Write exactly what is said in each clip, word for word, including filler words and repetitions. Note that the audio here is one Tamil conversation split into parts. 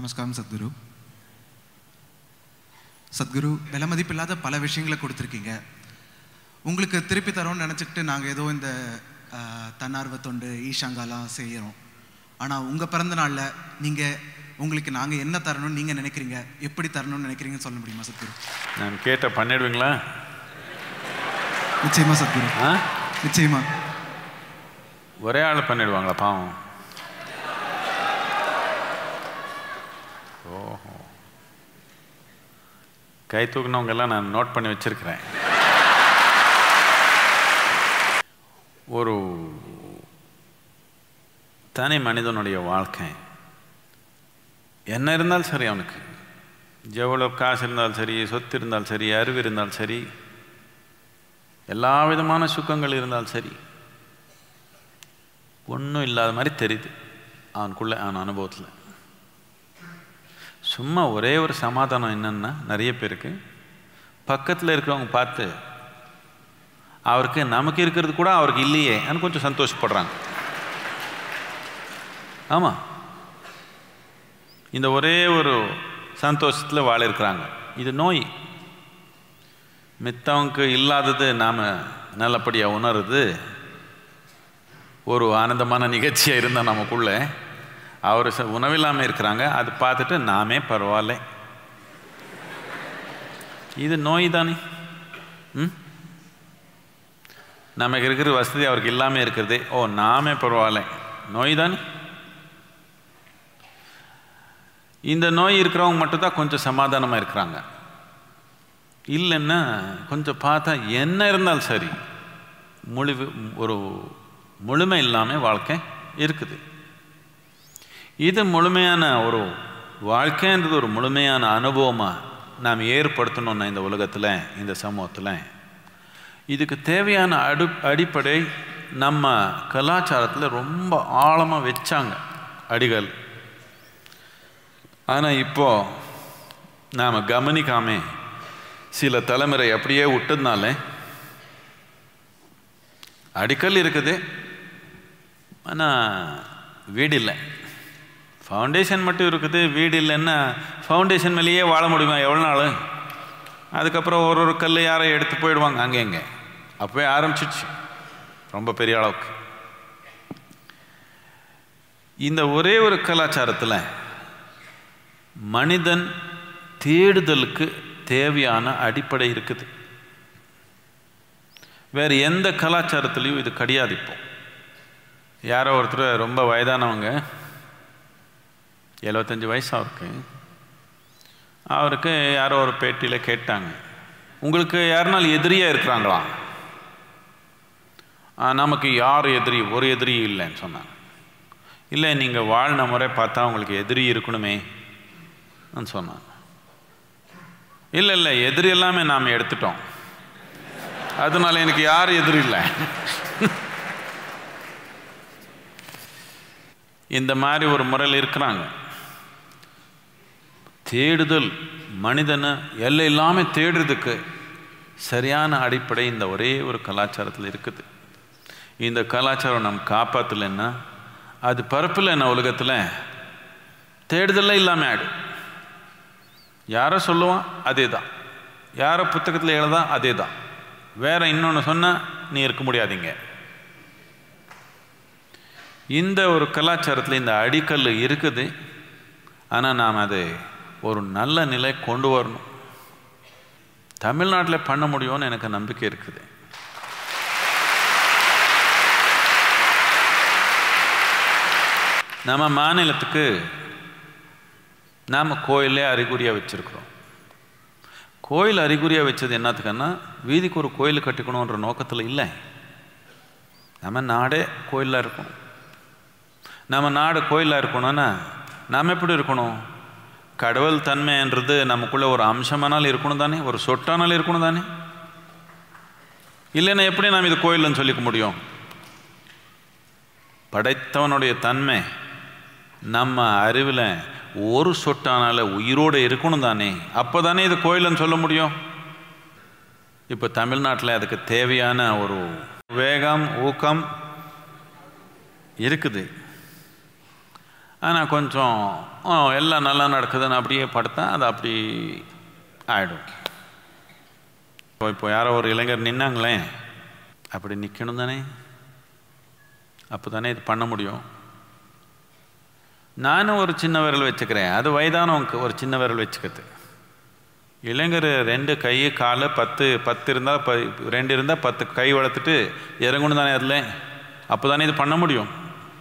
நமஸ்காரம் சத்குரு. சத்குரு, விலை மதிப்பில்லாத பல விஷயங்களை கொடுத்துருக்கீங்க. உங்களுக்கு திருப்பி தரோன்னு நினச்சிக்கிட்டு நாங்கள் ஏதோ இந்த தன்னார்வ தொண்டு ஈஷாங்காலாம் செய்கிறோம். ஆனால் உங்கள் பிறந்த நாளில் நீங்கள் உங்களுக்கு நாங்கள் என்ன தரணும்னு நீங்கள் நினைக்கிறீங்க, எப்படி தரணும்னு நினைக்கிறீங்கன்னு சொல்ல முடியுமா சத்குரு? நான் கேட்ட பண்ணிடுவீங்களா? நிச்சயமா சத்குரு. ஆ நிச்சயமா. ஒரே ஆள் பண்ணிடுவாங்களா? பாவம். ஓஹோ, கை தூக்குனவங்க எல்லாம் நான் நோட் பண்ணி வச்சிருக்கிறேன். ஒரு தனி மனிதனுடைய வாழ்க்கை என்ன இருந்தாலும் சரி, அவனுக்கு எவ்வளோ காசு இருந்தாலும் சரி, சொத்து இருந்தாலும் சரி, அறிவு இருந்தாலும் சரி, எல்லா விதமான சுக்கங்கள் இருந்தாலும் சரி, ஒன்றும் இல்லாத மாதிரி தெரியுது அவனுக்குள்ள, அவன் அனுபவத்தில். சும்மா ஒரே ஒரு சமாதானம் என்னன்னா, நிறைய பேருக்கு பக்கத்தில் இருக்கிறவங்க பார்த்து அவருக்கு நமக்கு இருக்கிறது கூட அவருக்கு இல்லையே அப்படின்னு கொஞ்சம் சந்தோஷப்படுறாங்க. ஆமாம், இந்த ஒரே ஒரு சந்தோஷத்தில் வாழ இருக்கிறாங்க. இது நோய். மித்தவங்க இல்லாதது நாம் நல்லபடியாக உணருது ஒரு ஆனந்தமான நிகழ்ச்சியாக இருந்தால் நமக்குள்ள. அவர் உணவில்லாமல் இருக்கிறாங்க, அது பார்த்துட்டு நாமே பரவாயில்ல. இது நோய் தானே. ம் நமக்கு இருக்கிற வசதி அவருக்கு இல்லாமல் இருக்கிறதே, ஓ நாமே பரவாயில்ல, நோய் தானே. இந்த நோய் இருக்கிறவங்க மட்டும்தான் கொஞ்சம் சமாதானமாக இருக்கிறாங்க. இல்லைன்னா கொஞ்சம் பார்த்தா என்ன இருந்தாலும் சரி, முழுவு ஒரு முழுமை இல்லாமல் வாழ்க்கை இருக்குது. இது முழுமையான ஒரு வாழ்க்கைன்றது ஒரு முழுமையான அனுபவமாக நாம் ஏற்படுத்தணும்னா இந்த உலகத்தில், இந்த சமூகத்தில் இதுக்கு தேவையான அடு அடிப்படை நம்ம கலாச்சாரத்தில் ரொம்ப ஆழமாக வச்சாங்க அடிகள். ஆனால் இப்போது நாம் கவனிக்காம சில தலைமுறை அப்படியே விட்டதுனால அடிக்கல் இருக்குது, ஆனால் வீடு இல்லை. ஃபவுண்டேஷன் மட்டும் இருக்குது, வீடு இல்லைன்னா ஃபவுண்டேஷன் மேலேயே வாழ முடியுமா எவ்வளோ நாள்? அதுக்கப்புறம் ஒரு ஒரு கல் யாரை எடுத்து போயிடுவாங்க அங்கே இங்கே. அப்போவே ஆரம்பிச்சிடுச்சு ரொம்ப பெரிய அளவுக்கு. இந்த ஒரே ஒரு கலாச்சாரத்தில் மனிதன் தேடுதலுக்கு தேவையான அடிப்படை இருக்குது. வேறு எந்த கலாச்சாரத்துலேயும் இது கிடையாது. இப்போ யாரோ ஒருத்தர் ரொம்ப வயதானவங்க, எழுபத்தஞ்சி வயசு அவருக்கு, அவருக்கு யாரோ ஒரு பேட்டியில் கேட்டாங்க, உங்களுக்கு யாருனாலும் எதிரியாக இருக்கிறாங்களா? நமக்கு யார் எதிரி, ஒரு எதிரி இல்லைன்னு சொன்னாங்க. இல்லை, நீங்கள் வாழ்ன முறை பார்த்தா உங்களுக்கு எதிரி இருக்கணுமே சொன்னாங்க. இல்லை இல்லை, எதிரி எல்லாமே நாம் எடுத்துட்டோம், அதனால எனக்கு யார் எதிரி இல்லை. இந்த மாதிரி ஒரு முறையில் இருக்கிறாங்க. தேடுதல் மனிதனை எல்லை இல்லாமல் தேடுறதுக்கு சரியான அடிப்படை இந்த ஒரே ஒரு கலாச்சாரத்தில் இருக்குது. இந்த கலாச்சாரம் நம்ம காப்பாற்றலைன்னா அது பரப்பில் என்ன உலகத்தில் தேடுதலே இல்லாமல் ஆகிடும். யாரோ சொல்லுவான் அதே தான், யாரோ புத்தகத்தில் எழுதா அதே தான், வேற இன்னொன்று சொன்னால் நீ இருக்க முடியாதீங்க. இந்த ஒரு கலாச்சாரத்தில் இந்த அடிக்கல் இருக்குது. ஆனால் நாம் அதை ஒரு நல்ல நிலை கொண்டு வரணும். தமிழ்நாட்டில் பண்ண முடியும்னு எனக்கு நம்பிக்கை இருக்குது. நம்ம மாநிலத்துக்கு நாம் கோயிலே அறிகுறியாக வச்சுருக்குறோம். கோயில் அறிகுறியாக வச்சது என்னத்துக்குன்னா, வீதிக்கு ஒரு கோயில் கட்டிக்கணுன்ற நோக்கத்தில் இல்லை. நம்ம நாடே கோயிலாக இருக்கணும். நம்ம நாடு கோயிலாக இருக்கணும்னா நாம் எப்படி இருக்கணும்? கடவுள் தன்மைன்றது நமக்குள்ளே ஒரு அம்சமானால் இருக்கணும் தானே, ஒரு சொட்டானால் இருக்கணும் தானே. இல்லைன்னா எப்படி நாம் இது கோயில்னு சொல்லிக்க முடியும்? படைத்தவனுடைய தன்மை நம்ம அறிவில் ஒரு சொட்டானால உயிரோடு இருக்கணும் தானே, அப்போ தானே இது கோயில்னு சொல்ல முடியும். இப்போ தமிழ்நாட்டில் அதுக்கு தேவையான ஒரு வேகம் ஊக்கம் இருக்குது. ஆனால் கொஞ்சம் எல்லாம் நல்லா நடக்குதுன்னு அப்படியே படுத்தா அது அப்படி ஆகிடும். இப்போ இப்போ யாரோ ஒரு இளைஞர் நின்னாங்களே, அப்படி நிற்கணும் தானே, அப்போ தானே இது பண்ண முடியும். நானும் ஒரு சின்ன விரல் வச்சுக்கிறேன், அது வயதானவங்க ஒரு சின்ன விரல் வச்சுக்கிறது. இளைஞர் ரெண்டு கை கால் பத்து பத்து இருந்தால் ப ரெண்டு இருந்தால் பத்து கை வளர்த்துட்டு இறங்கணும் தானே அதில், அப்போ தானே இது பண்ண முடியும்.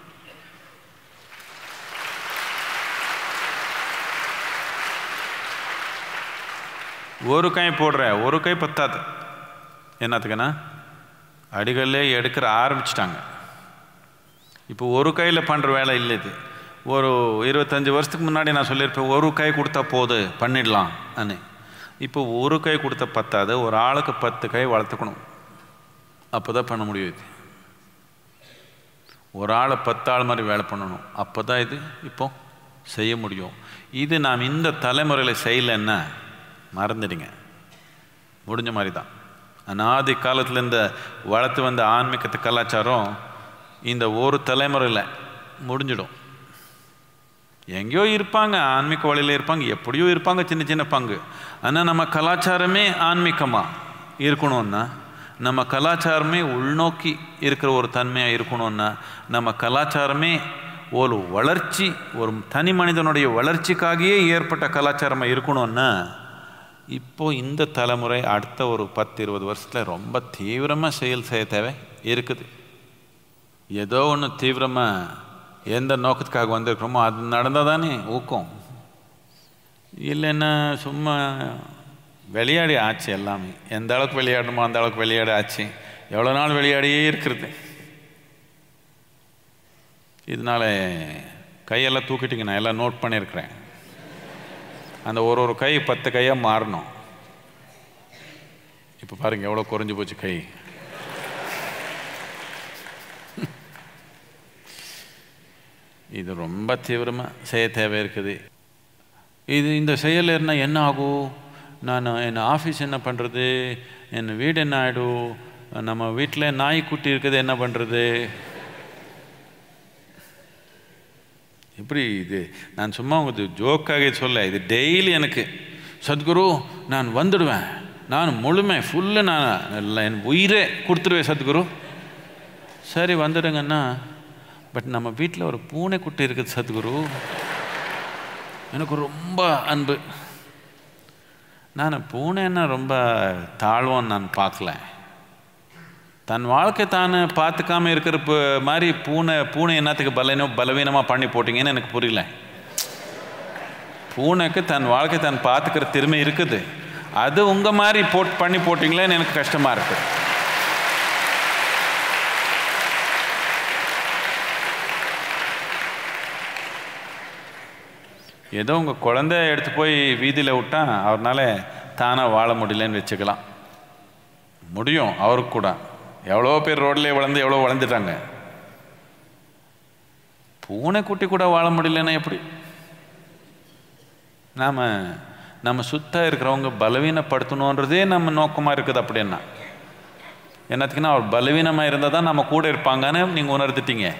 ஒரு கை போடுற ஒரு கை பத்தாது. என்னத்துக்குன்னா அடிகளே எடுக்கிற ஆரம்பிச்சிட்டாங்க. இப்போ ஒரு கையில் பண்ணுற வேலை இல்லை இது. ஒரு இருபத்தஞ்சி வருஷத்துக்கு முன்னாடி நான் சொல்லியிருப்பேன், ஒரு கை கொடுத்தா போது பண்ணிடலாம் அண்ணே. இப்போ ஒரு கை கொடுத்தா பத்தாது, ஒரு ஆளுக்கு பத்து கை வளர்த்துக்கணும், அப்போ தான் பண்ண முடியும். இது ஒரு ஆளை பத்து ஆள் மாதிரி வேலை பண்ணணும், அப்போ தான் இது இப்போ செய்ய முடியும். இது நாம் இந்த தலைமுறையில் செய்யலைன்னா மறந்துடுங்க, முடிஞ்ச மாதிரி தான். அநாதி காலத்தில் இந்த வளர்த்து வந்த ஆன்மீகத்து கலாச்சாரம் இந்த ஒரு தலைமுறையில் முடிஞ்சிடும். எங்கேயோ இருப்பாங்க, ஆன்மீக வழியில் இருப்பாங்க, எப்படியோ இருப்பாங்க, சின்ன சின்ன பங்கு. ஆனால் நம்ம கலாச்சாரமே ஆன்மீகமாக இருக்கணும்னா, நம்ம கலாச்சாரமே உள்நோக்கி இருக்கிற ஒரு தன்மையாக இருக்கணும்னா, நம்ம கலாச்சாரமே ஒரு வளர்ச்சி, ஒரு தனி மனிதனுடைய வளர்ச்சிக்காகவே ஏற்பட்ட கலாச்சாரமாக இருக்கணும்னா, இப்போது இந்த தலைமுறை அடுத்த ஒரு பத்து இருபது வருஷத்தில் ரொம்ப தீவிரமாக செயல் செய்ய தேவை இருக்குது. ஏதோ ஒன்று தீவிரமாக எந்த நோக்கத்துக்காக வந்திருக்கிறோமோ அது நடந்தால் தானே ஊக்கம். இல்லைன்னா சும்மா விளையாடி ஆச்சு எல்லாமே. எந்த அளவுக்கு விளையாடணுமோ அந்த அளவுக்கு விளையாடி ஆச்சு. எவ்வளோ நாள் விளையாடியே இருக்கிறது. இதனால் கையெல்லாம் தூக்கிட்டிங்க, நான் எல்லாம் நோட் பண்ணியிருக்கிறேன். அந்த ஒரு ஒரு கை பத்து கையாக மாறணும். இப்போ பாருங்கள் எவ்வளோ குறைஞ்சி போச்சு கை. இது ரொம்ப தீவிரமாக செய்ய தேவை இருக்குது. இது இந்த செயல் இருந்தால் என்ன ஆகும்? நான் என் ஆஃபீஸ் என்ன பண்ணுறது, என் வீடு என்ன ஆகிடும், நம்ம வீட்டில் நாய்க்குட்டி இருக்குது என்ன பண்ணுறது? இப்படி இது நான் சும்மா உங்களுக்கு ஜோக்காக சொல்ல, இது டெய்லி எனக்கு சத்குரு நான் வந்துடுவேன், நான் முழுமை ஃபுல்லு நான் என் உயிரே கொடுத்துருவேன் சத்குரு. சரி வந்துடுங்கன்னா, பட் நம்ம வீட்டில் ஒரு பூனைக்குட்டி இருக்குது சத்குரு, எனக்கு ரொம்ப அன்பு. நான் பூனைன்னா ரொம்ப தாழ்வோன்னு நான் பார்க்கல. தன் வாழ்க்கை தான் பார்த்துக்காம இருக்கிற மாதிரி பூனை பூனை என்னத்துக்கு பலவீனம் பலவீனமாக பண்ணி போட்டிங்கன்னு எனக்கு புரியல. பூனைக்கு தன் வாழ்க்கை தான் பார்த்துக்கிற திறமை இருக்குது, அது உங்கள் மாதிரி போட் பண்ணி போட்டிங்களேன்னு எனக்கு கஷ்டமாக இருக்குது. ஏதோ உங்கள் குழந்தைய எடுத்து போய் வீதியில் விட்டால் அவரால் தானாக வாழ முடியலன்னு வச்சுக்கலாம். முடியும் அவருக்கு கூட. எவ்வளோ பேர் ரோட்லேயே வளர்ந்து எவ்வளோ வளர்ந்துட்டாங்க. பூனைக்குட்டி கூட வாழ முடியலன்னா எப்படி? நாம் நம்ம சுத்தம் இருக்கிறவங்க பலவீனப்படுத்தணுன்றதே நம்ம நோக்கமாக இருக்குது. அப்படின்னா என்னத்துக்குன்னா அவர் பலவீனமாக இருந்தால் தான் நம்ம கூட இருப்பாங்கன்னு நீங்கள் உணர்ந்துட்டீங்க.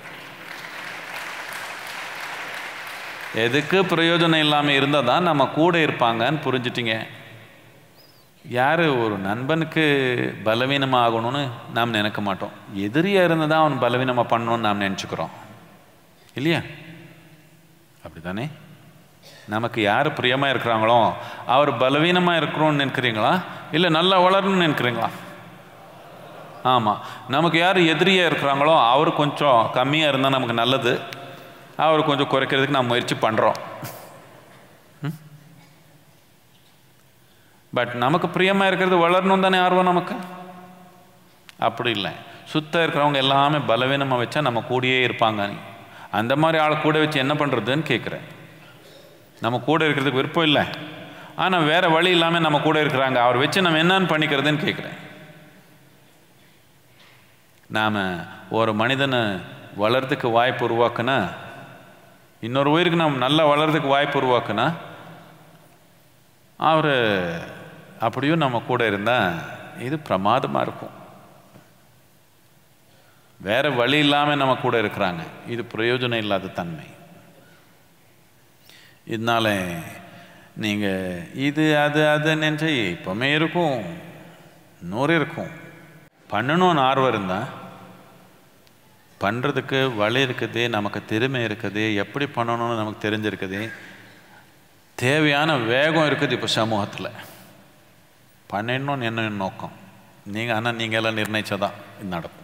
எதுக்கு பிரயோஜனம் இல்லாமல் இருந்தால் தான் நம்ம கூட இருப்பாங்கன்னு புரிஞ்சிட்டிங்க. யார் ஒரு நண்பனுக்கு பலவீனமாக ஆகணும்னு நாம் நினைக்க மாட்டோம். எதிரியாக இருந்தால் தான் அவன் பலவீனமாக பண்ணணும்னு நாம் நினச்சிக்கிறோம் இல்லையா? அப்படி தானே? நமக்கு யார் பிரியமாக இருக்கிறாங்களோ அவர் பலவீனமாக இருக்கிறோன்னு நினைக்கிறீங்களா, இல்லை நல்லா வளரணும்னு நினைக்கிறீங்களா? ஆமாம். நமக்கு யார் எதிரியாக இருக்கிறாங்களோ அவர் கொஞ்சம் கம்மியாக இருந்தால் நமக்கு நல்லது, அவர் கொஞ்சம் குறைக்கிறதுக்கு நான் முயற்சி பண்ணுறோம். பட் நமக்கு பிரியமாக இருக்கிறது வளரணும் தானே ஆர்வம் நமக்கு. அப்படி இல்லை, சுத்தம் இருக்கிறவங்க எல்லாமே பலவீனமாக வச்சா நம்ம கூடயே இருப்பாங்க. அந்த மாதிரி ஆள் கூட வச்சு என்ன பண்ணுறதுன்னு கேட்குறேன். நம்ம கூட இருக்கிறதுக்கு விருப்பம் இல்லை, ஆனால் வேறு வழி இல்லாமல் நம்ம கூட இருக்கிறாங்க, அவர் வச்சு நம்ம என்னன்னு பண்ணிக்கிறதுன்னு கேட்குறேன். நாம் ஒரு மனிதனை வளர்றதுக்கு வாய்ப்பு உருவாக்குனா, இன்னொரு உயிருக்கு நம்ம நல்லா வளர்றதுக்கு வாய்ப்பு உருவாக்குனா, அவர் அப்படியும் நம்ம கூட இருந்தால் இது பிரமாதமாக இருக்கும். வேறு வழி இல்லாமல் நம்ம கூட இருக்கிறாங்க, இது பிரயோஜனம் இல்லாத தன்மை. இதனால நீங்கள் இது அது அது நினச்சி இப்போமே இருக்கும், நூறு இருக்கும். பண்ணணும்னு ஆர்வம் இருந்தால் பண்ணுறதுக்கு வழி இருக்குது, நமக்கு திறமை இருக்குது, எப்படி பண்ணணும்னு நமக்கு தெரிஞ்சிருக்குது, தேவையான வேகம் இருக்குது. இப்போ சமூகத்தில் பண்ணிடணும்னு என்ன நோக்கம் நீங்கள், ஆனால் நீங்கள் எல்லாம் நிர்ணயிச்சதான் இது நடக்கும்.